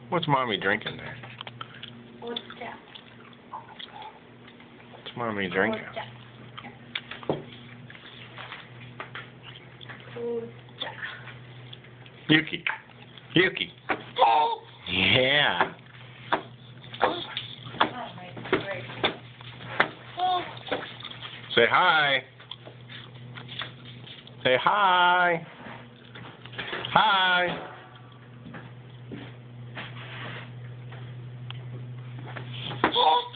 What's Mommy drinking there? What's that? What's Mommy drinking? What's that? Yuki. Yuki. Yeah. Say hi. Say hi. Hi. Oh.